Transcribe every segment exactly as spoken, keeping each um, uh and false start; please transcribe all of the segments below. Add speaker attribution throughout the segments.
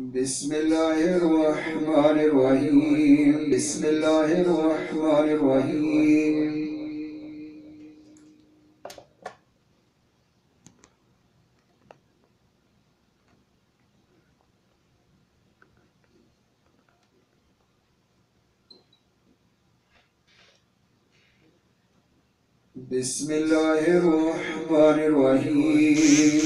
Speaker 1: बिस्मिल्लाहिर्रहमानिर्रहीम बिस्मिल्लाहिर्रहमानिर्रहीम बिस्मिल्लाहिर्रहमानिर्रहीम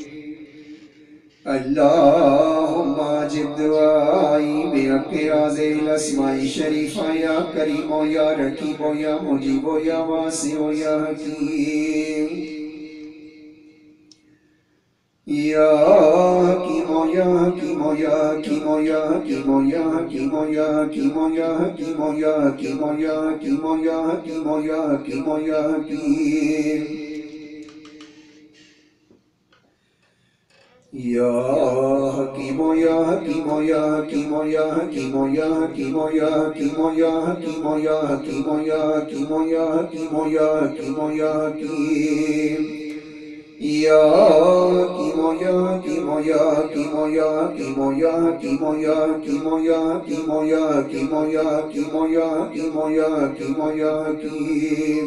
Speaker 1: अल्लाहुम्मा जिब दुआई बिहक़्क़ि हाज़िहिल अस्माइ शरीफ़ा या करीमो या रकीबो या मुजीबो या वासिओ या हकीम या हकीमो या हकीमो या हकीमो या हकीमो या हकीमो या हकीमो या हकीमो या हकीमो या हकीमो या हकीमो या हकीमो या हकीम या हकीमो या हकीमो या हकीमो या हकीमो या हकीमो या हकीमो या हकीमो या हकीमो या हकीमो या हकीमो या हकीमो या हकीम या हकीमो या हकीमो या हकीमो या हकीमो या हकीमो या हकीमो या हकीमो या हकीमो या हकीमो या हकीमो या हकीमो या हकीम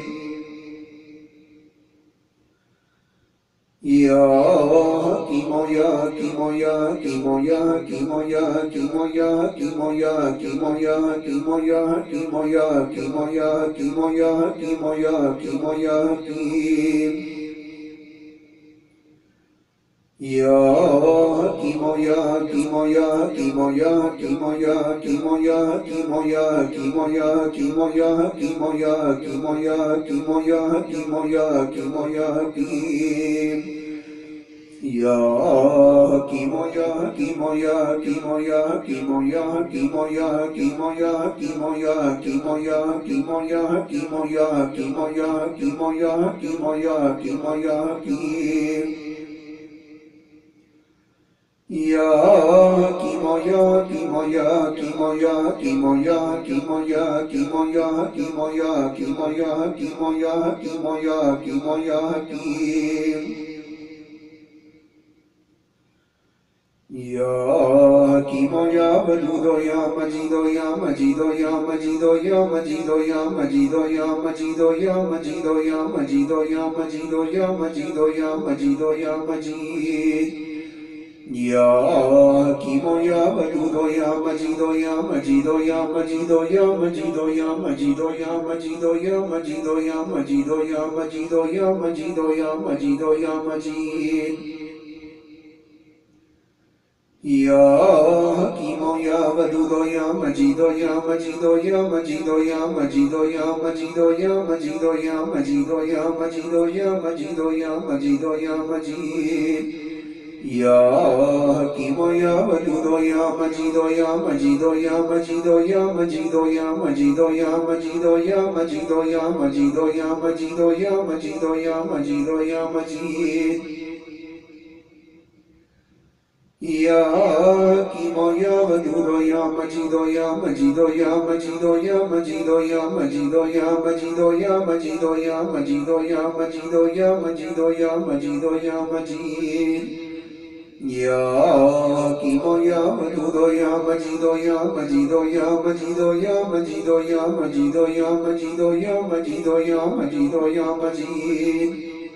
Speaker 1: या हकीमो या हकीमो या हकीमो या हकीमो या हकीमो या हकीमो या हकीमो या हकीमो या हकीमो या हकीमो या हकीमो या हकीमो या हकीमो या हकीम या हकीमो या हकीमो या हकीमो या हकीमो या हकीमो या हकीमो या हकीमो या हकीमो या हकीमो या हकीमो या हकीमो या हकीमो या हकीमो या हकीम या हकीमो या हकीमो या हकीमो या हकीमो या हकीमो या हकीमो या हकीमो या हकीमो या हकीमो या हकीमो या हकीमो या हकीमो या हकीमो या हकीमो या हकीम या हकीमो या हकीमो या हकीमो या हकीमो या हकीमो या हकीमो या हकीमो या हकीमो या हकीमो या हकीमो या हकीमो या हकीम या हकीमो या वदूदो या मजीदो या मजीदो या मजीदो या मजीदो या मजीदो या मजीदो या मजीदो या मजीदो या मजीदो या मजीदो या मजीदो या मजीद या हकीमो या वदूदो या मजीदो या मजीदो या मजीदो या मजीदो या मजीदो या मजीदो या मजीदो या मजीदो या मजीदो या मजीदो या मजीदो या मजीद या हकीमो या वदूदो या मजीदो या मजीदो या मजीदो या मजीदो या मजीदो या मजीदो या मजीदो या मजीदो या मजीदो या मजीदो या मजीद या हकीमो या वदूदो या मजीदो या मजीदो या मजीदो या मजीदो या मजीदो या मजीदो या मजीदो या मजीदो या मजीदो या मजीदो या मजीदो या मजीद या हकीमो या वदूदो या मजीदो या मजीदो या मजीदो या मजीदो या मजीदो या मजीदो या मजीदो या मजीदो या मजीदो या मजीदो या मजीदो या मजीद या हकीमो या वदूदो या मजीदो या मजीदो या मजीदो या मजीदो या मजीदो या मजीदो या मजीदो या मजीदो या मजीद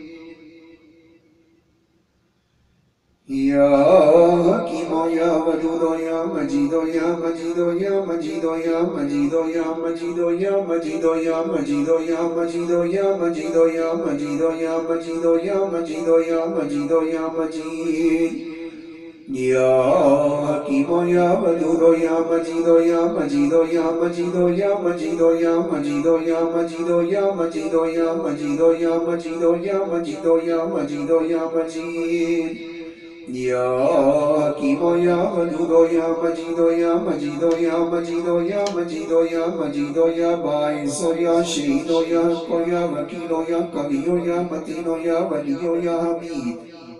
Speaker 1: या हकीमो या वदूदो या मजीदो या मजीदो या मजीदो या मजीदो या मजीदो या मजीदो या मजीदो या मजीदो या मजीदो या मजीदो या मजीदो या मजीदो या मजीदो या मजीद या हकीमो या वदूदो या मजीदो या मजीदो या मजीदो या मजीदो या मजीदो या मजीदो या मजीदो या मजीदो या मजीदो या मजीदो या मजीदो या मजीद या हकीमो या वदूदो या मजीदो या मजीदो या मजीदो या मजीदो या मजीदो या बाइसो या शहीदो या हक्को या वकीलो या कवियो या मतीनो या वलियो या हमीद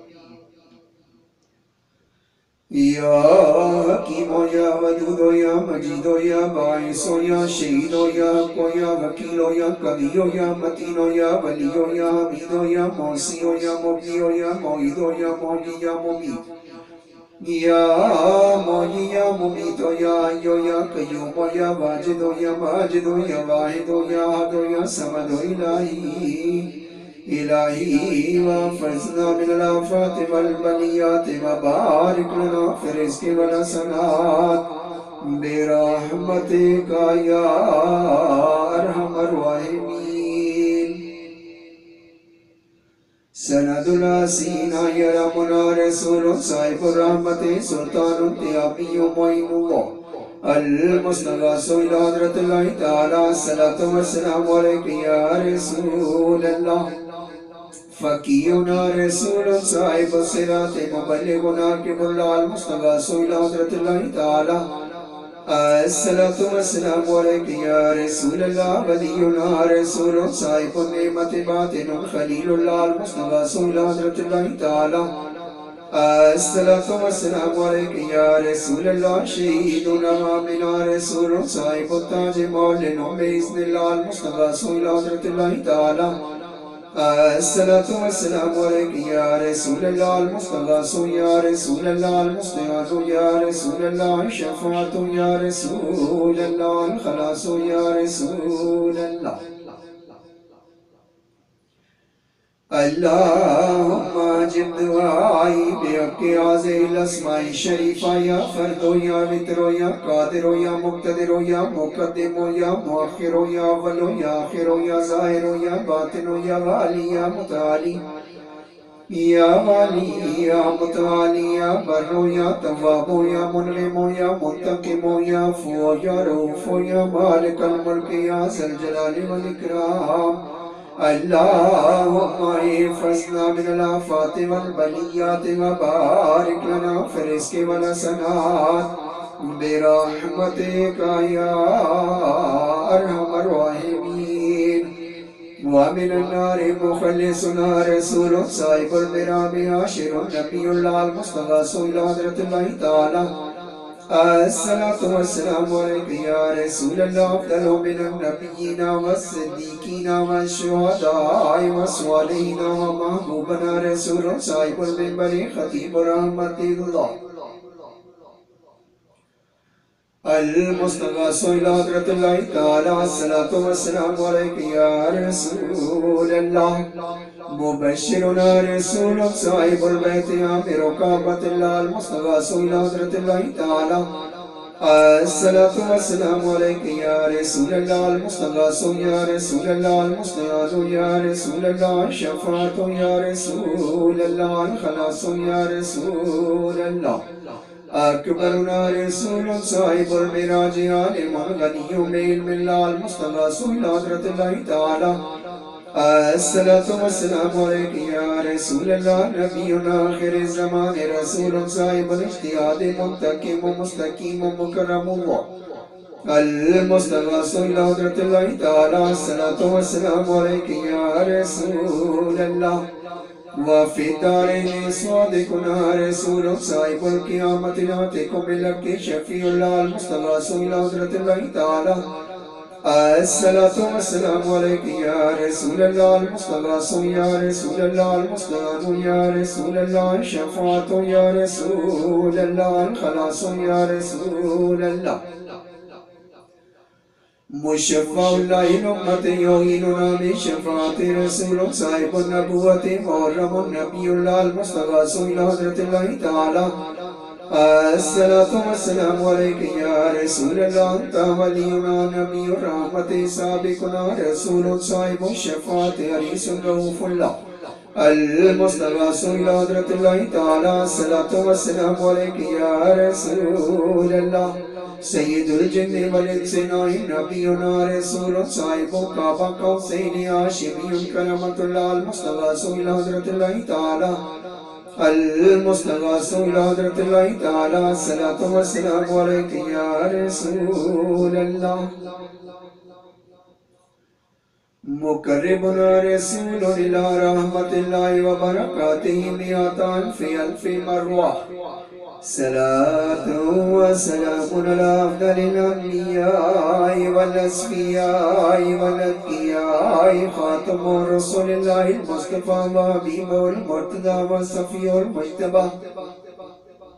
Speaker 1: या हकीमो या वदूदो या मजीदो या बाइसो या शहीदो या हक्को या वकीलो या कवियो या मतीनो या वलियो या हमीदो या मौसियो या मुबदियो या मौइदो या मौली या मुमीत Ya Moyi Ya Mumito Ya Yo Ya Qayyumo Ya Wajido Ya Majido Ya Wahido Ya Hado Ya Samado Ilahi إلهي وفزنا من الآفات والبليات وبارك لنا في الرزق والحسنات برحمتك يا أرحم الراحمين. سند الحسين يرحمنا رسول صاحب الرحمة سلطان التيابي معين الله المستغاث إلى حضرة الله تعالى الصلاة والسلام عليك يا رسول الله. فقينا رسول صاحب الصراط مبلغنا كبرنا المستغاث إلى حضرة الله تعالى الصلاة والسلام عليك يا رسول الله. ولينا رسول صاحب النعمة باطن خليل الله المستغاث إلى حضرة الله تعالى الصلاة والسلام عليك يا رسول الله. شهيدنا منا رسول صاحب التاج مولنا بإذن الله المستغاث إلى حضرة الله تعالى الصلاة والسلام عليك يا رسول الله. المستغاث يا رسول الله المستعاذ يا رسول الله الشفاعة يا رسول الله الخلاص يا رسول الله. اللهم اجب دعائي بحق هذه الاسماء الشريفة يا فرد يا وتر يا قادر يا مقتدر يا مقدم يا مؤخر يا اول يا اخر يا ظاهر يا باطن يا والي يا متعالي يا والي يا متعالي يا بر يا تواب يا منعم يا منتقم يا عفو يا رؤوف يا مالك الملك يا ذا الجلال والإكرام. اللهم احفظنا من الآفات والبليات وبارك لنا في الرزق والحسنات برحمتك يا أرحم الراحمين. ومن النار مخلصنا رسول صاحب البرام عاشر النبي الله المستغاث إلى حضرة الله تعالى الصلاة والسلام عليك يا رسول الله. أفضل من النبيين والصديقين والشهداء والصالحين ومحبوبنا رسول صاحب المنبر خطيب رحمة الله المستغاث إلى حضرة الله تعالى الصلاة والسلام عليك يا رسول الله. مبشرنا رسول صاحب البيت عامر كعبة الله المستغاث إلى حضرة الله تعالى الصلاة والسلام عليك يا رسول الله. المستغاث يا رسول الله المستعاذ يا رسول الله الشفاعة يا رسول الله الخلاص يا رسول الله. أكبرنا رسول صاحب المراج عالم الغني بعلم الله المستغاث إلى حضرة الله تعالى الصلاة والسلام عليك يا رسول الله. نبينا آخر الزمان رسول صاحب الاجتهاد منتقم مستقيم مكرم الله المستغاث إلى حضرة الله تعالى الصلاة والسلام عليك يا رسول الله. وفي الدارين صادقنا رسول صاحب القيامة ناتكم بالحق شفيع الله المستغاث إلى حضرة الله تعالى الصلاة والسلام عليك يا رسول الله. المستغاث يا رسول الله المستعان يا رسول الله الشفاعة يا رسول الله الخلاص يا رسول الله. مشفع الله الأمة يعيننا بشفاعة رسول صاحب النبوة محرم النبي الله المستغاث إلى حضرة الله تعالى الصلاة والسلام عليك يا رسول الله. أنت ولينا نبي الرحمة سابقنا رسول صاحب الشفاعة حريص رؤوف الله المستغاث إلى حضرة الله تعالى الصلاة والسلام عليك يا رسول الله. سيد الجن والإنس نبينا رسول صاحب كعبة قوسين هاشمي كرامة الله المستغاث إلى حضرة الله تعالى المستغاث إلى حضرة الله تعالى الصلاة والسلام عليك يا رسول الله. مقربنا رسول إلى رحمة الله وبركاته مئة ألف ألف مرة. صلاة وسلام على أفضل الأنبياء والأصفياء والأتقياء خاتم رسول الله المصطفى وحبيبه المرتضى وصفيه المجتبى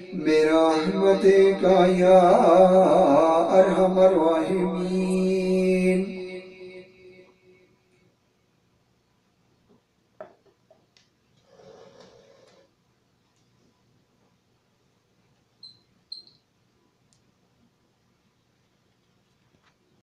Speaker 1: बिरहमतिका या